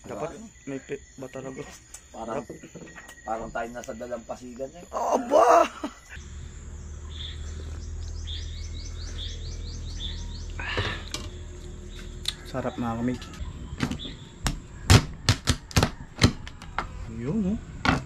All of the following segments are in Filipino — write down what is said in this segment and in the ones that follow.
Dapat may pit ba talaga? Parang tayo nasa dalampasigan eh. Aba! Sarap mga kamig. Yun, oh.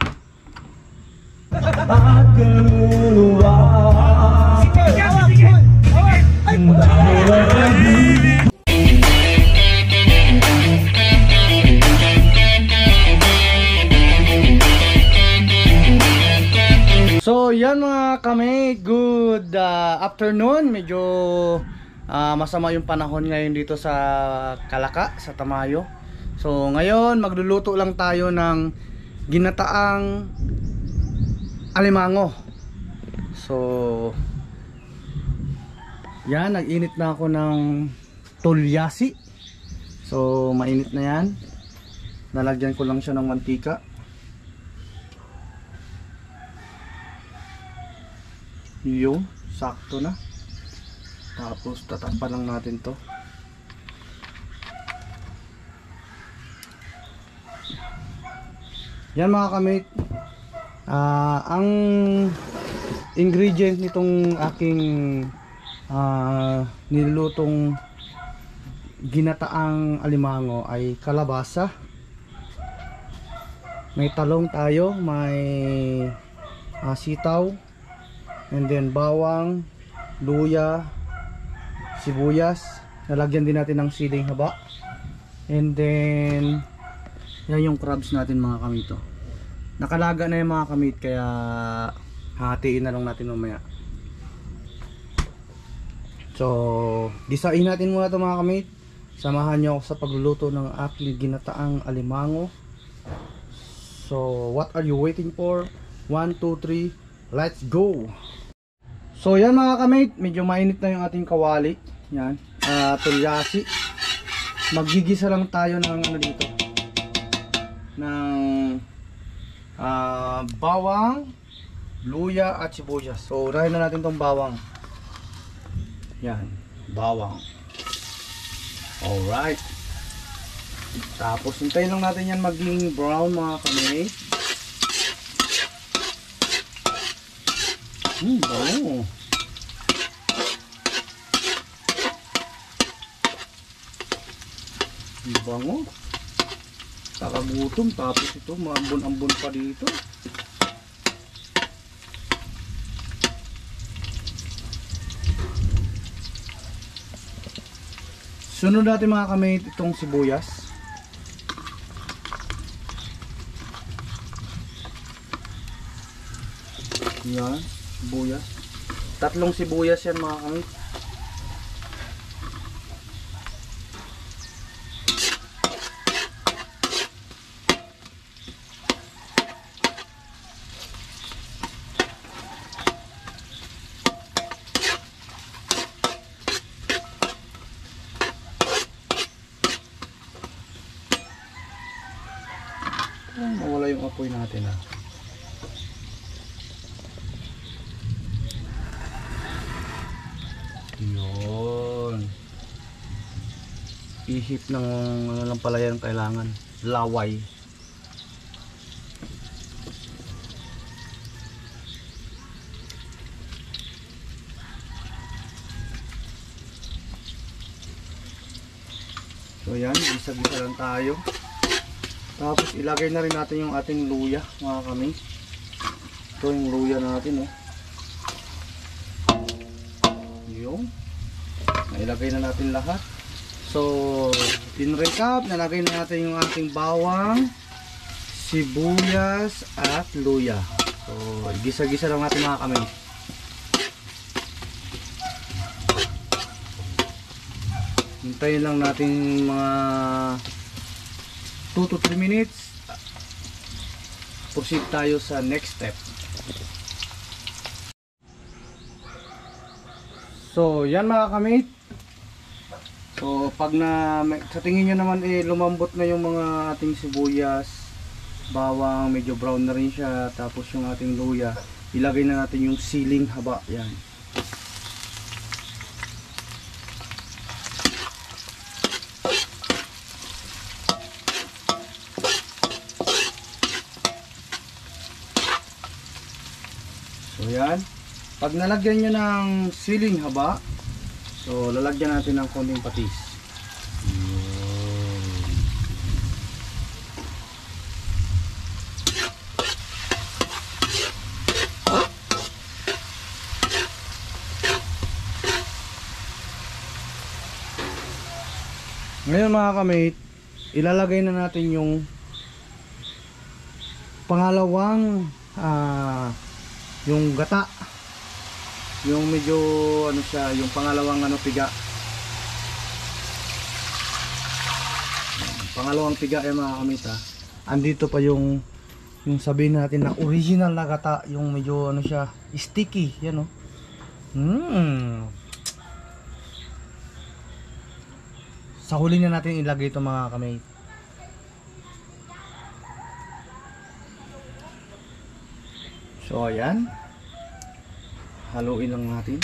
So yan mga kamig, good afternoon. Medyo masama yung panahon ngayon dito sa Kalaka, sa Tamayo. So ngayon magluluto lang tayo ng ginataang alimango. So yan, nag-init na ako ng tulyasi. So mainit na yan. Nalagyan ko lang siya ng mantika. Yun, sakto na. Tapos tatakpan lang natin to. Yan mga kamit, ang ingredient nitong aking nilulutong ginataang alimango ay kalabasa, may talong tayo, may sitaw, and then bawang, luya, sibuyas. Nalagyan din natin ng siling haba. And then yan yung crabs natin mga kamito. Nakalaga na yung mga kamit, kaya hatiin na lang natin mamaya. So gisain natin muna ito mga kamit. Samahan nyo ako sa pagluluto ng aking ginataang alimango. So what are you waiting for? 1, 2, 3, let's go! So yan mga kamate, medyo mainit na yung ating kawali. Yan, tulyasi. Maggigisa lang tayo ng ano dito, ng bawang, luya at sibuyas. So unahin na natin tong bawang. Yan, bawang. Alright. Tapos hintayin lang natin yan maging brown mga kamate. Bango. Bango. Kakagutom, tapos ito maambon-ambon pa dito. Sunod natin mga kamay itong sibuyas. Yan, sibuyas. 3 sibuyas yan mga kamit. Mawala yung apoy natin ha. Yun. Ihip ng ano lang pala yan kailangan. Laway. So yan, isa-isa lang tayo. Tapos ilagay na rin natin yung ating luya mga kami. Ito yung luya natin oh. Yung nailagay na natin lahat. So in recap, nalagay na natin yung ating bawang, sibuyas at luya. So gisa-gisa lang natin mga kami. Hintayin lang natin mga 2 to 3 minutes. Proceed tayo sa next step. So yan mga kamit. So pag sa tingin nyo naman lumambot na yung mga ating sibuyas, bawang, medyo brown na rin siya, tapos yung ating luya, ilagay na natin yung siling haba. Yan. So yan. Pag nalagyan nyo ng siling haba, so lalagyan natin ng konting patis. Ngayon mga kamate, ilalagay na natin yung pangalawang yung gata, yung medyo ano siya, yung pangalawang piga, pangalawang piga mga kamate. Andito pa yung sabihin natin na original na gata, yung medyo ano siya, sticky yan o. Sa huli na natin ilagay ito mga kamate. So ayan, haluin lang natin.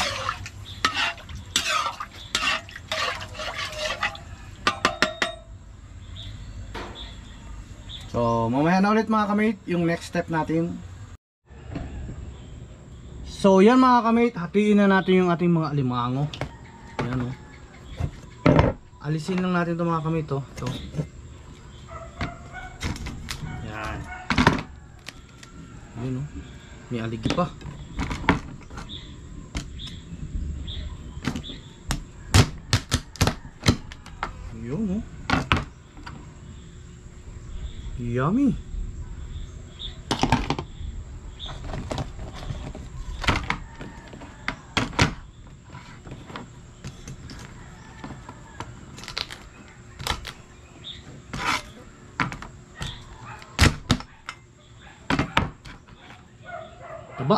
So mamaya na ulit mga kamate yung next step natin. So yan mga kamate, hatiin na natin yung ating mga alimango. Ayan o. Alisin lang natin ito mga kamate to. Ito. Yan. Yun o. May aligi pa. Yun o. Yummy. Taba.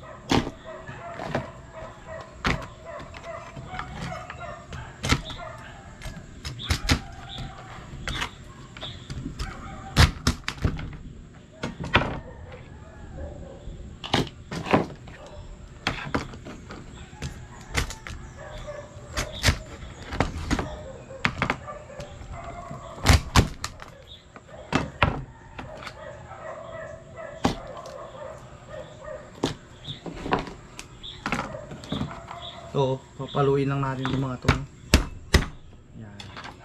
So, papaluin lang natin yung mga to. Yan.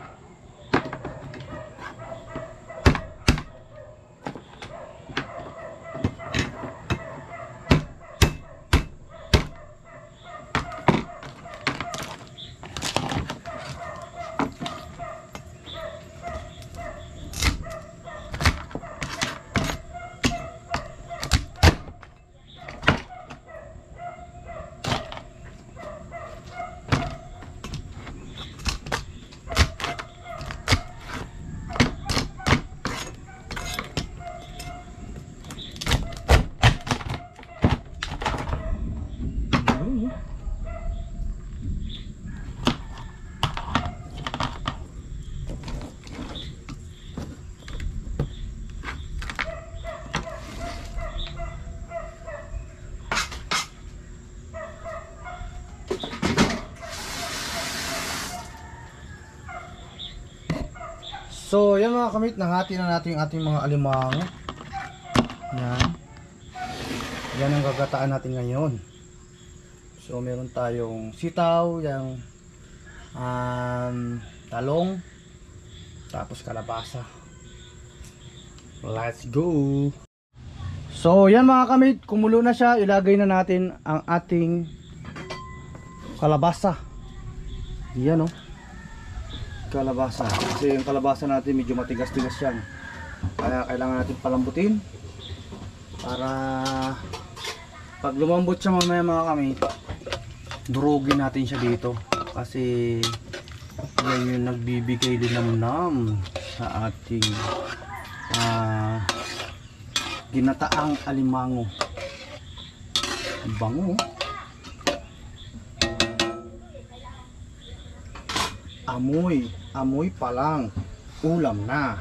So, yan mga kamit, nahati na natin yung ating mga alimango. Yan. Yan ang gagataan natin ngayon. So, meron tayong sitaw, yung talong, tapos kalabasa. Let's go! So, yan mga kamit, kumulo na siya. Ilagay na natin ang ating kalabasa. Yan o. Kalabasa, kasi yung kalabasa natin medyo matigas-tigas yan, kaya kailangan natin palambutin para pag lumambot siya mamaya mga kamit, durugin natin siya dito kasi yan yung nagbibigay din ng nam sa ating ginataang alimango. Bango. Amoy pa lang, ulam na.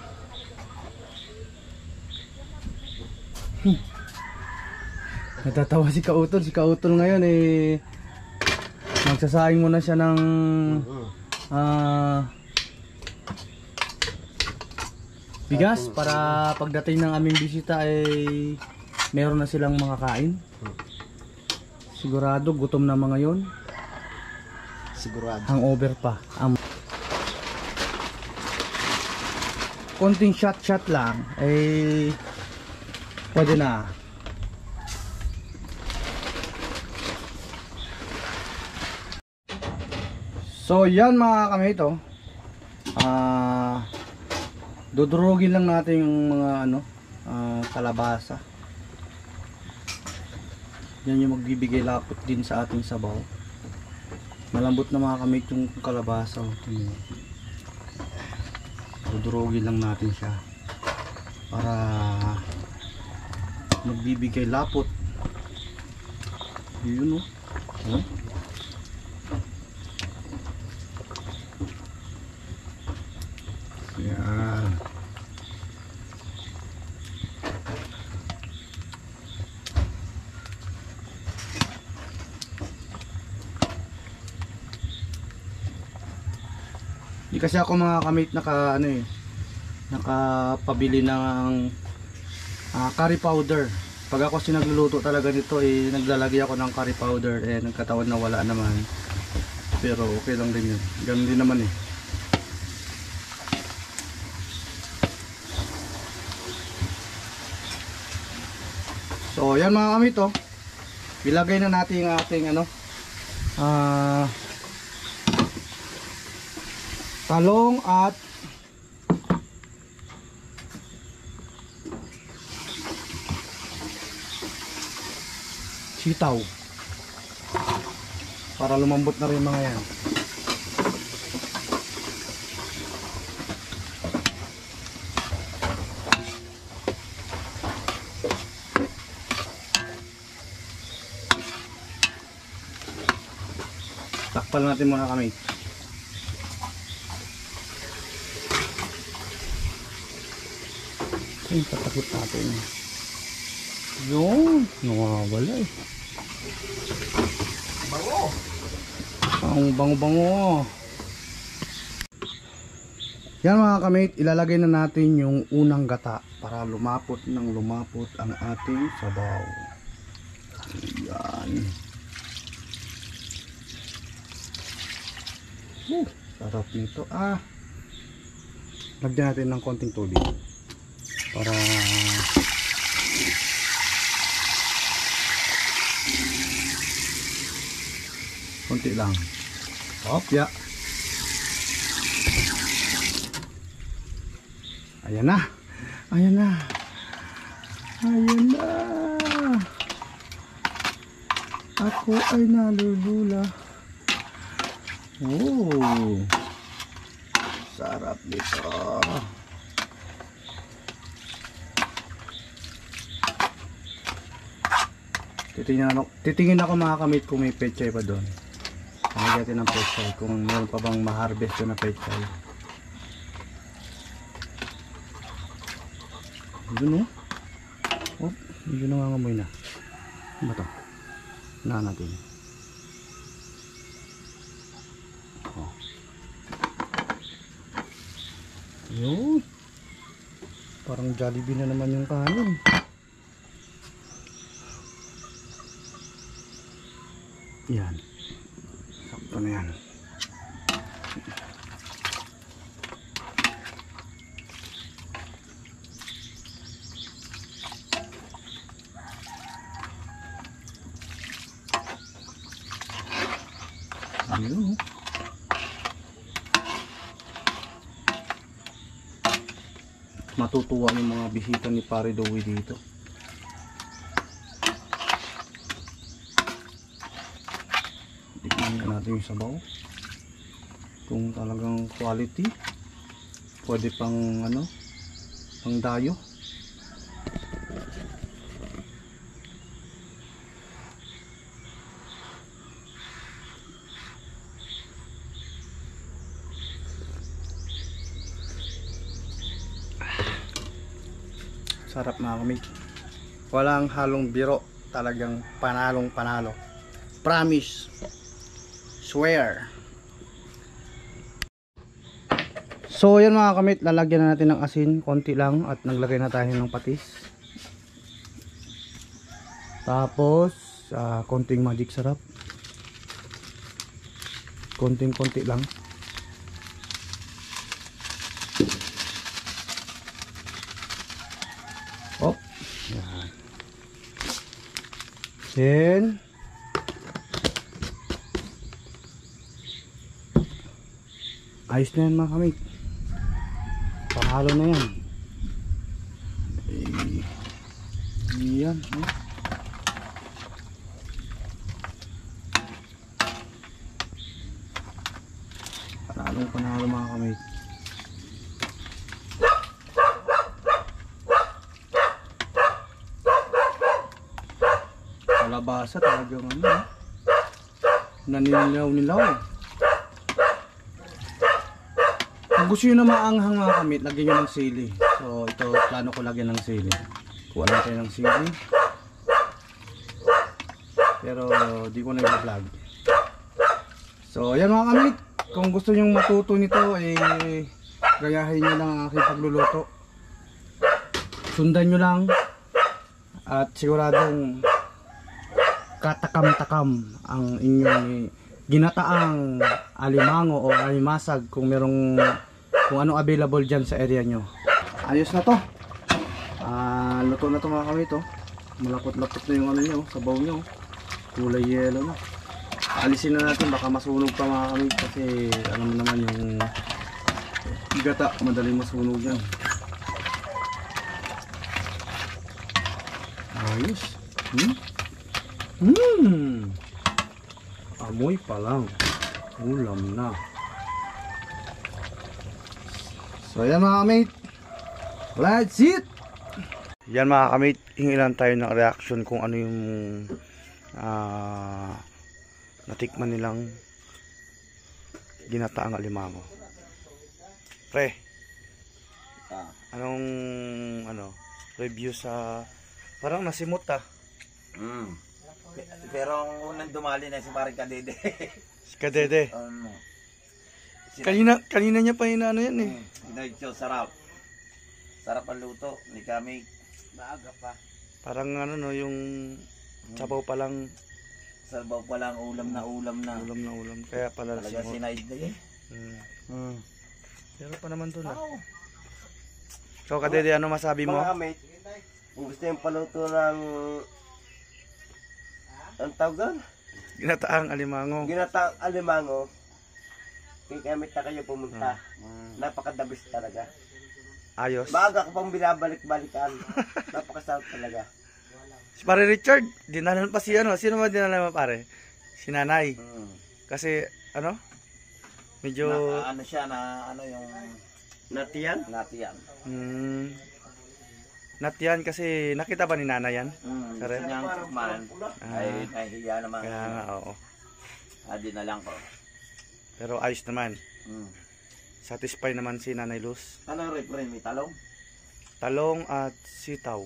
Natatawa si Kautol ngayon magsasaing muna siya ng bigas para pagdating ng aming bisita ay meron na silang mga kain. Sigurado gutom na mga yon. Sigurado. Hangover pa. Konting shot lang ay pwede na. So yan mga kamito, dudurugin lang natin yung mga kalabasa. Yan yung magbibigay lapot din sa ating sabaw. Malambot na mga kamit yung kalabasa. Dudurugin lang natin siya para magbibigay lapot. Yun oh. Yan. Di kasi ako mga kamit nakapabili ng curry powder. Pag ako sinagluluto talaga nito naglalagay ako ng curry powder nagkataon na wala naman. Pero okay lang din yun. Ganun din naman So yan mga kamit ilagay na natin yung ating talong at sitaw para lumambot na rin mga yan. Takpan natin muna kami. Patakot natin. Yun, nawawala Bango! Ang bango-bango. Yan mga kamit, ilalagay na natin yung unang gata para lumapot ng lumapot ang ating sabaw. Yan. Sarap nito. Lagyan natin ng konting tubig para konti lang. Ya. Ayan na. Ayan na. Ayan na. Ako ay nalulula. Oh. Sarap nito. Titingin ako mga kamit kung may pechay pa doon. Pagdating ng pechay kung meron pa bang ma-harvest na pechay. Yun oh. Yun nangangamoy na. Ano ba ito? Na natin. Oh. Yun. Parang Jollibee na naman yung kanin. Yan. Sakto na yan. Ayun. Matutuwa yung mga bisita ni Pare Dowie dito. Tignan natin yung sabaw. Kung talagang quality, pwede pang pang dayo. Sarap mga kamig. Walang halong biro. Talagang panalong panalo. Promise. Swear. So yan mga kamit, lalagyan na natin ng asin. Konti lang at naglagay na tayo ng patis. Tapos sa konting magic sarap. Konting-konti lang. Oh, yan. Then ayos na yan mga kamit. Panghalo na yan. Yan. Panalo mga kamit. Kalabasa talagang ano. Naninilaw-nilaw. Kung gusto nyo na maanghang mga kamit, lagyan nyo ng sili. So ito, plano ko lagyan ng sili. Kuha lang tayo ng sili. Pero di ko na i-vlog. So ayan mga kamit. Kung gusto nyo matuto nito, gayahin nyo lang ang aking pagluluto. Sundan nyo lang. At siguradong katakam-takam ang inyong ginataang alimango o alimasag kung merong kung ano available dyan sa area nyo. Ayos na to. Luto na to mga kamit. Malapot-lapot na yung ano nyo, sabaw nyo. Kulay yellow na. Alisin na natin, baka masunog pa mga kamit kasi alam naman yung gata, madaling masunog yan. Ayos. Amoy pa lang, ulam na. So yan mga kamit, let's eat! Yan mga kamit, hingilan tayo ng reaction kung ano yung natikman nilang ginataang alimango. Pre, anong review sa parang nasimot Pero ang unang dumali na si Paring Kadede. Si Kadede. Kanina niya pa inaano yan eh. Sarap. Sarap ang luto ni kami. Maaga pa. Parang yung sabaw pa lang. Sabaw pa lang, ulam na. Ulam. Kaya pala talaga sinaid na eh. Pero pa naman doon So Kadede, ano masabi mo? Mga kamit, gusto yung paluto ng ang tawag? Ginataang alimango. Ginataang alimango. Kay kamit na kayo pumunta. Napakadabis talaga. Ayos. Maaga ko pang binabalik-balikan. Napakasarap talaga. Si Pare Richard, dinalan pa si sino ba dinalan mo pare? Si Nanay. Kasi medyo yung natiyan? Natiyan. Natiyan kasi nakita ba ni Nanay yan? Gusto niyang tikman. Ay nahihiya naman. Kaya nga, oo. Adi na lang ko. Pero ayos naman. Satisfy naman si Nanay Luz. Ano rin, may talong? Talong at sitaw.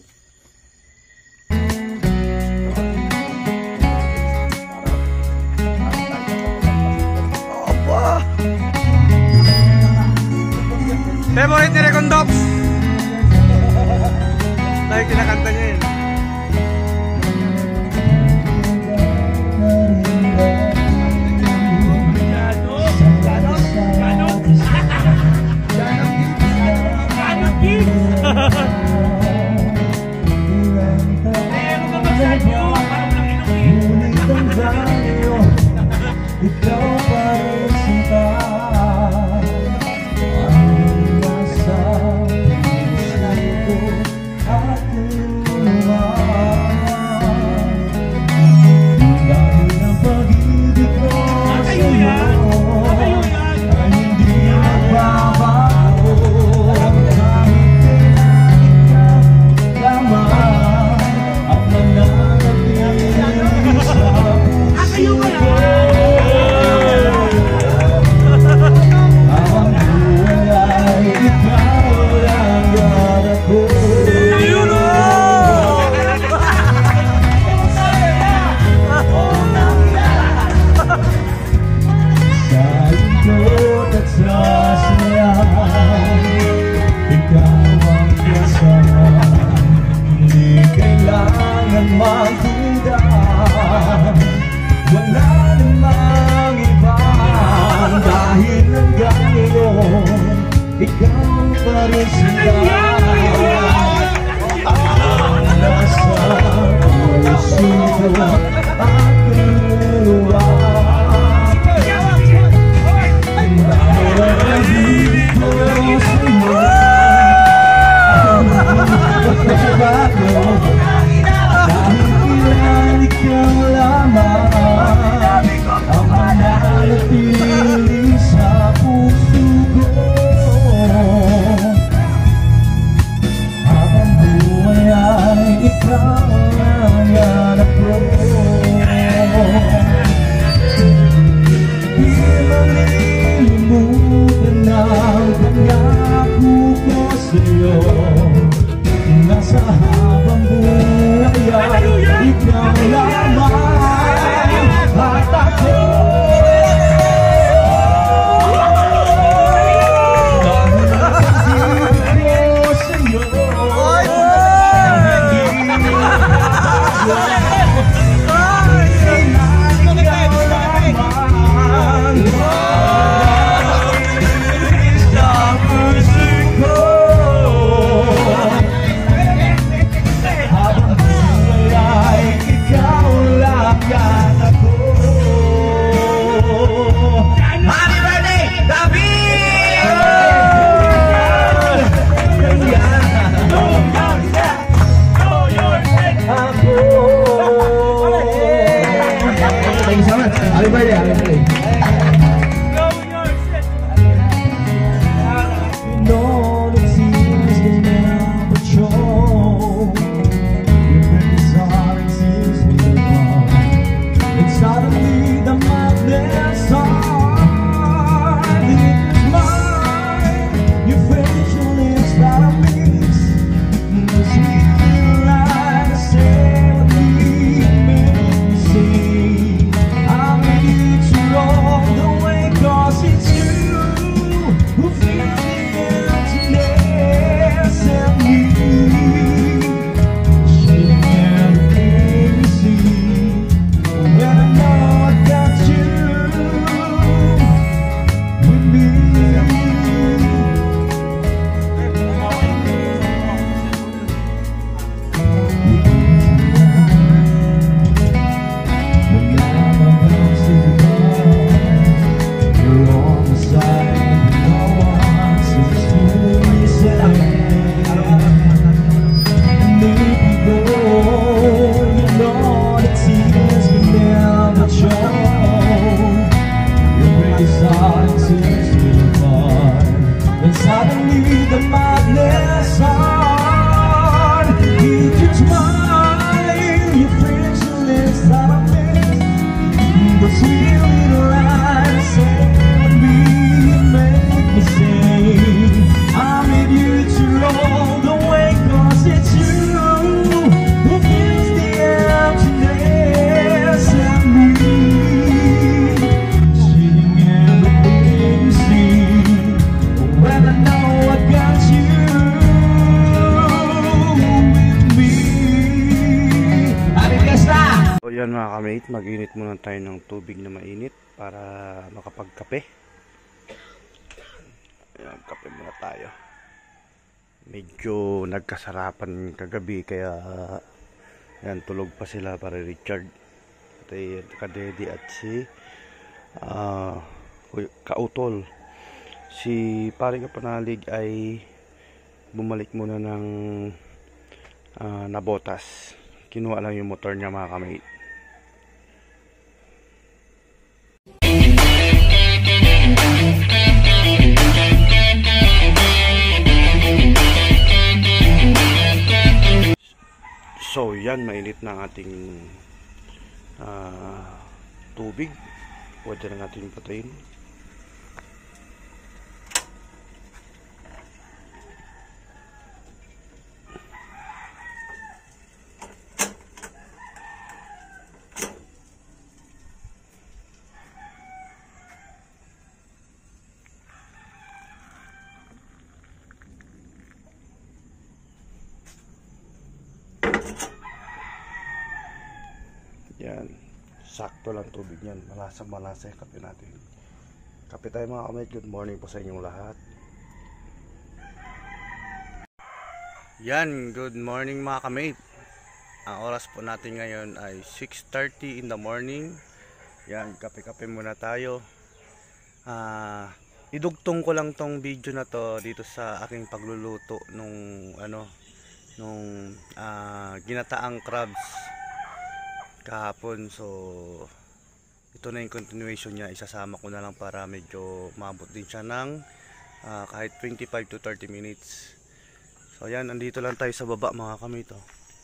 Opa! Favorite ni Recondox! Dahil kinakanta niya yun. Yan mga kamate, mag-init muna tayo ng tubig na mainit para makapagkape. Ayan, kape muna tayo. Medyo nagkasarapan kagabi kaya yan, tulog pa sila para Richard at Kadedi at si Kautol. Si paring Kapanalig ay bumalik muna ng Nabotas. Kinuha lang yung motor niya mga kamate. So yan, mainit na ang ating tubig. Pwede na natin patayin. Yan, sakto lang tubig yan. Malasa yung kape natin. Kape tayo mga kamay. Good morning po sa inyong lahat. Yan, good morning mga kamate. Ang oras po natin ngayon ay 6:30 in the morning. Yan, kape-kape muna tayo. Idugtong ko lang tong video na to dito sa aking pagluluto nung ginataang crabs kahapon. So ito na yung continuation niya. Isasama ko na lang para medyo maabot din siya ng kahit 25 to 30 minutes. So yan, andito lang tayo sa baba mga kamate.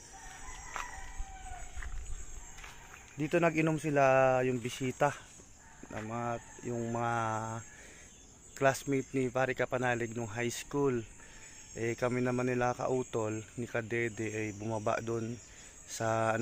Dito nag-inom sila yung bisita, yung mga classmate ni Pare Kapanalig nung high school. Kami naman nila kautol ni Kadede bumaba doon sa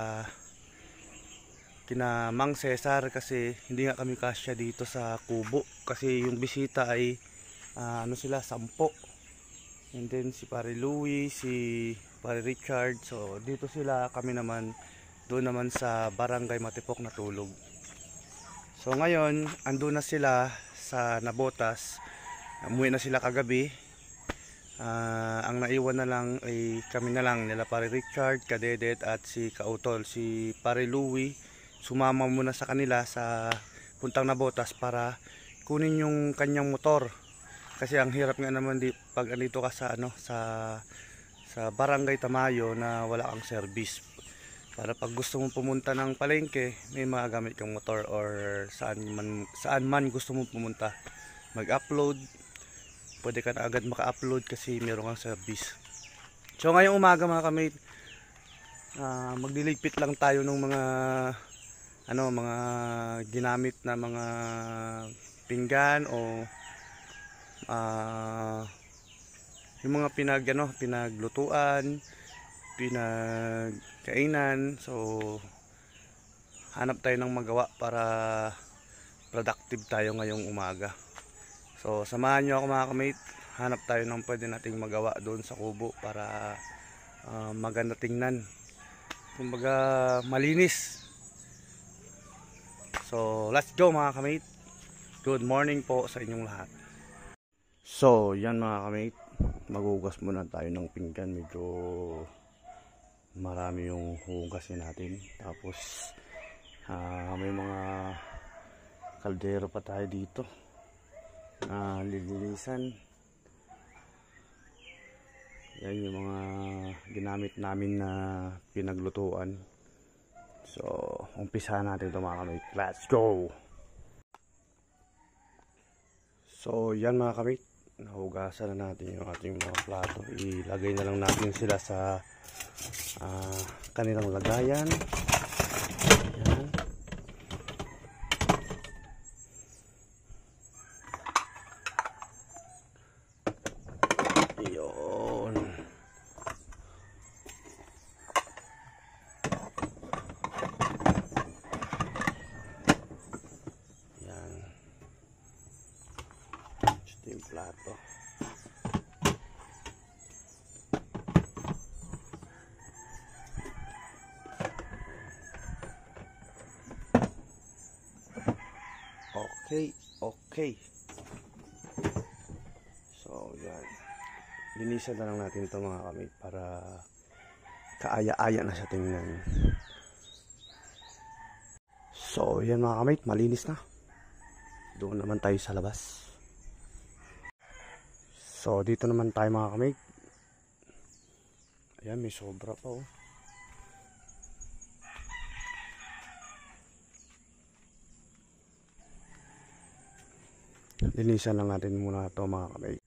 kina Mang Cesar kasi hindi nga kami kasya dito sa kubo kasi yung bisita ay sila 10. And then si Pare Louie, si Pare Richard. So dito sila, kami naman doon naman sa Barangay Matipok natulog. So ngayon, andun na sila sa Nabotas. Umuwi na sila kagabi. Ang naiwan na lang ay kami na lang, nila Pare Richard, Kadedet at si Kautol. Si Pare Louie sumama muna sa kanila sa puntang Nabotas para kunin yung kanyang motor. Kasi ang hirap nga naman pag andito ka sa sa Barangay Tamayo na wala kang service. Para pag gusto mong pumunta ng palengke, may magagamit kang motor or saan man gusto mong pumunta. Mag-upload, pwede ka na agad maka-upload kasi meron kang service. So ngayong umaga mga kamate, magliligpit lang tayo ng mga ginamit na mga pinggan o yung mga pinaglutuan, pinagkainan. So hanap tayo ng magawa para productive tayo ngayong umaga. So samahan nyo ako mga kamate, hanap tayo ng pwede nating magawa doon sa kubo para maganda tingnan, kumbaga malinis. So let's go mga kamate. Good morning po sa inyong lahat. So yan mga kamate, magugas muna tayo ng pinggan. Medyo marami yung hugasin natin. Tapos may mga kaldero pa tayo dito na lilinisan. Yan yung mga ginamit namin na pinaglutuan. So umpisa natin ito mga kamate. Let's go! So yan mga kamate, nahugasan na natin yung ating mga plato. Ilagay na lang natin sila sa kanilang lagayan. Yan. Yun. Yan. Ito yung plato. Okay. So yan, linisan na lang natin ito mga kamate para kaaya-aya na siya tingnan. So yan mga kamate, malinis na. Doon naman tayo sa labas. So dito naman tayo mga kamate. Ayan, may sobra pa oh. Linisan lang natin muna ito mga kamay.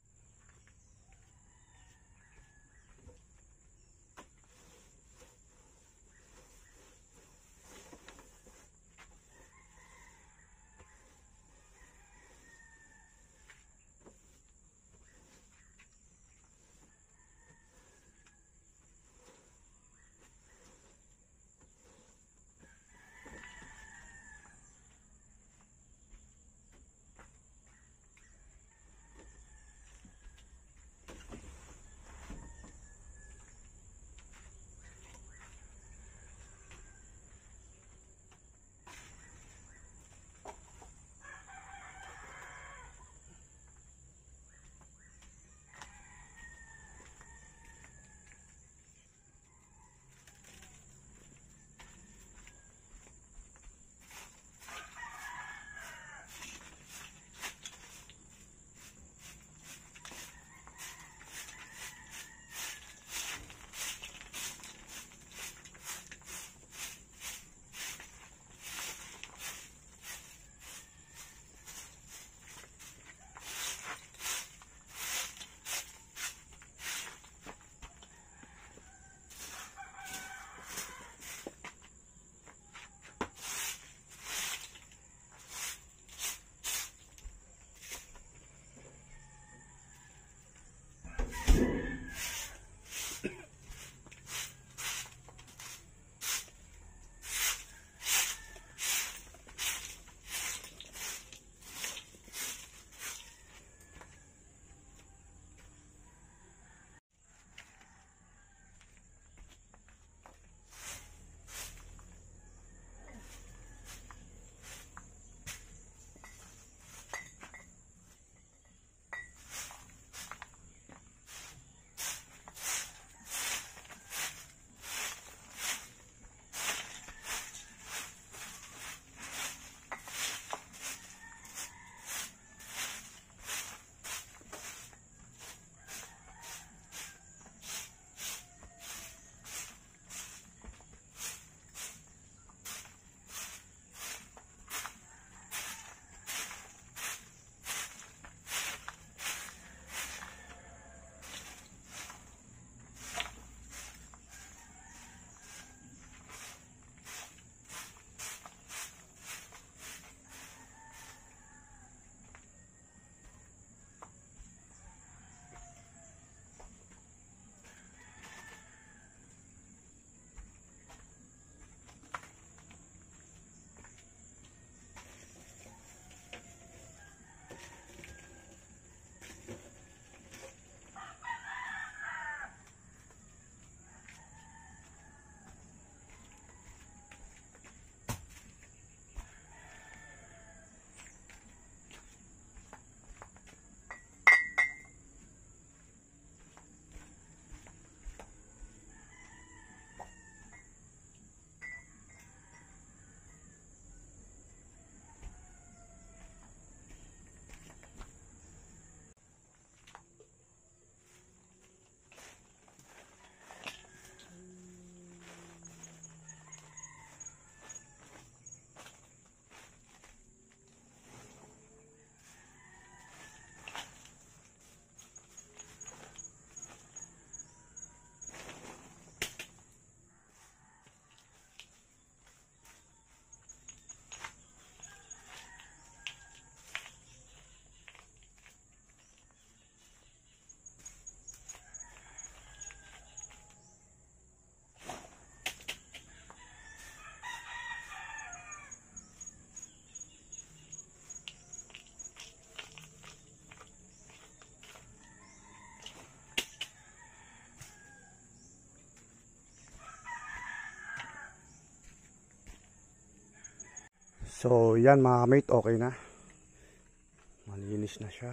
So yan mga kamate, okay na. Malinis na siya.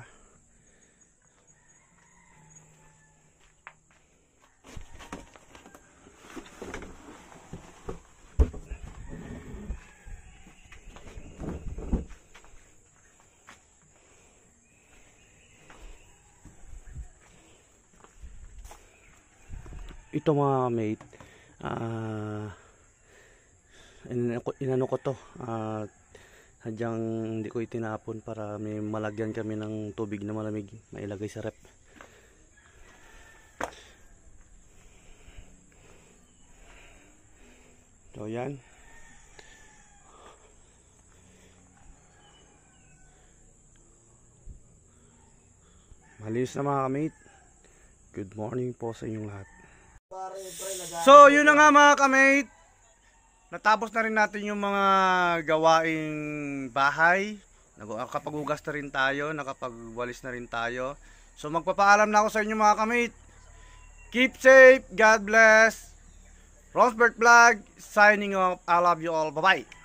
Ito mga mate, inano ko to, hadyang hindi ko itinapon para may malagyan kami ng tubig na malamig, mailagay sa rep. So yan. Malinis na mga kamate. Good morning po sa inyong lahat. So yun na nga mga kamate, natapos na rin natin yung mga gawaing bahay. Nakapaghugas na rin tayo, nakapagwalis na rin tayo. So magpapaalam na ako sa inyo mga kamate. Keep safe, God bless. Ronsbert Vlog signing off. I love you all, bye bye.